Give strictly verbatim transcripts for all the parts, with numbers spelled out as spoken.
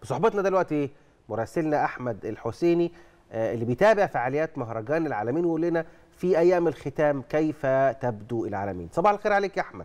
في صحبتنا دلوقتي مراسلنا احمد الحسيني اللي بيتابع فعاليات مهرجان العالمين ويقول لنا في ايام الختام كيف تبدو العالمين. صباح الخير عليك يا احمد.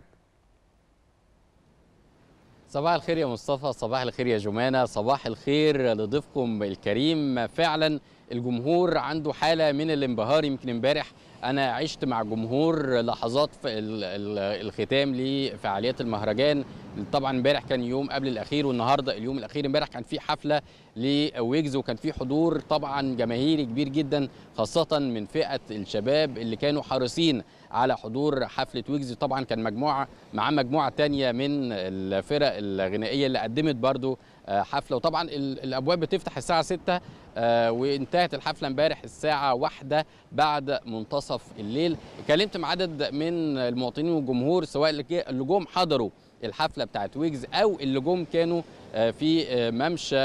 صباح الخير يا مصطفى، صباح الخير يا جمانة، صباح الخير لضيفكم الكريم. فعلا الجمهور عنده حالة من الانبهار. يمكن امبارح أنا عشت مع جمهور لحظات في الختام لفعاليات المهرجان. طبعا امبارح كان يوم قبل الأخير والنهارده اليوم الأخير. امبارح كان في حفلة لويجز وكان في حضور طبعا جماهيري كبير جدا، خاصة من فئة الشباب اللي كانوا حريصين على حضور حفلة ويجز. طبعا كان مجموعة مع مجموعة تانية من الفرق الغنائية اللي قدمت برضو حفلة. وطبعا الأبواب بتفتح الساعة ستة وانتهت الحفلة امبارح الساعة واحدة بعد منتصف الليل. اتكلمت مع عدد من المواطنين والجمهور، سواء اللي جم حضروا الحفلة بتاعت ويجز أو اللي جم كانوا في ممشى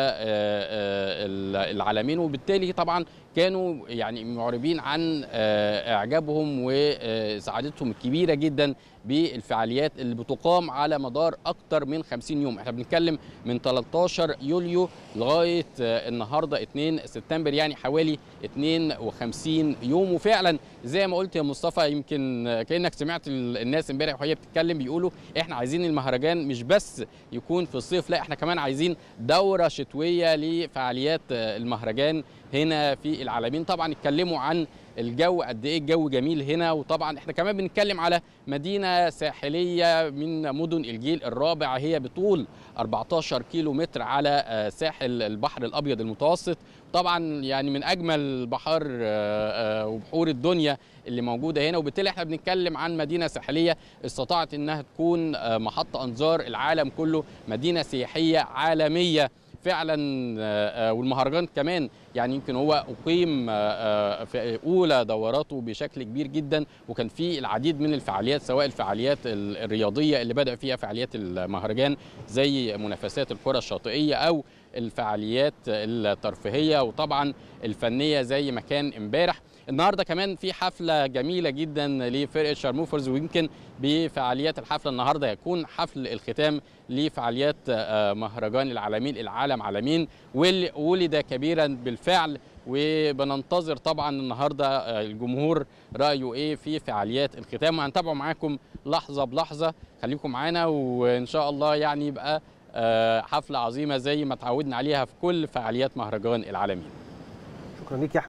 العالمين، وبالتالي طبعا كانوا يعني معربين عن اعجابهم وسعادتهم الكبيره جدا بالفعاليات اللي بتقام على مدار اكثر من خمسين يوم. احنا بنتكلم من ثلاثة عشر يوليو لغايه النهارده اثنين سبتمبر، يعني حوالي اثنين وخمسين يوم. وفعلا زي ما قلت يا مصطفى، يمكن كانك سمعت الناس امبارح وهي بتتكلم بيقولوا احنا عايزين المهرجان مش بس يكون في الصيف، لا احنا كمان عايزين دوره شتويه لفعاليات المهرجان هنا في العالمين. طبعا اتكلموا عن الجو، قد ايه الجو جميل هنا. وطبعا احنا كمان بنتكلم على مدينه ساحليه من مدن الجيل الرابع، هي بطول أربعة عشر كيلو متر على ساحل البحر الابيض المتوسط. طبعا يعني من اجمل البحار وبحور الدنيا اللي موجوده هنا، وبالتالي احنا بنتكلم عن مدينه ساحليه استطاعت انها تكون محط انظار العالم كله، مدينه سياحيه عالميه فعلا. والمهرجان كمان يعني يمكن هو اقيم في اولى دوراته بشكل كبير جدا، وكان في العديد من الفعاليات، سواء الفعاليات الرياضيه اللي بدا فيها فعاليات المهرجان زي منافسات الكره الشاطئيه او الفعاليات الترفيهيه وطبعا الفنيه زي ما كان امبارح. النهارده كمان في حفله جميله جدا لفرقه شارموفرز، ويمكن بفعاليات الحفله النهارده يكون حفل الختام لفعاليات مهرجان العالمين العالم عالمين، واللي ولد كبيرا بالفعل. وبننتظر طبعا النهارده الجمهور رايه ايه في فعاليات الختام، وهنتابعه معاكم لحظه بلحظه. خليكم معانا وان شاء الله يعني يبقى حفله عظيمه زي ما تعودنا عليها في كل فعاليات مهرجان العالمين. شكرا ليك يا